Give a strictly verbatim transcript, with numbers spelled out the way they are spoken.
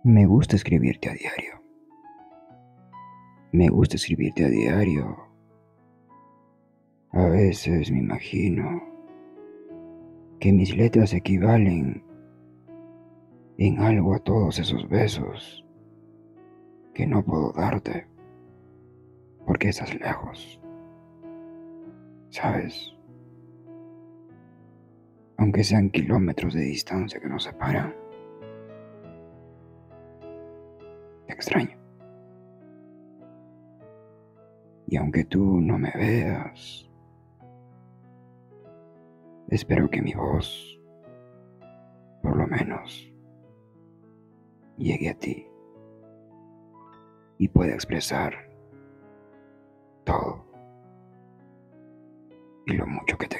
Me gusta escribirte a diario. Me gusta escribirte a diario. A veces me imagino que mis letras equivalen en algo a todos esos besos que no puedo darte porque estás lejos. ¿Sabes? Aunque sean kilómetros de distancia que nos separan, te extraño. Y aunque tú no me veas, espero que mi voz, por lo menos, llegue a ti y pueda expresar todo y lo mucho que te